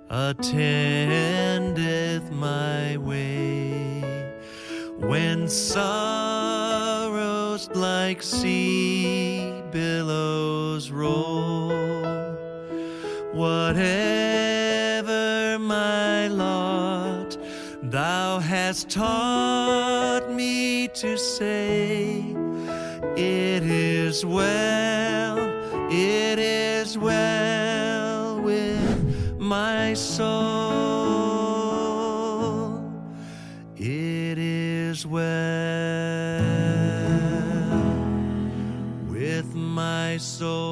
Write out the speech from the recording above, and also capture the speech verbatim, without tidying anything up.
attendeth my way. When sorrows like sea billows roll, whatever my lot, thou hast taught me to say, it is well, it is well with my soul. It is well with my soul.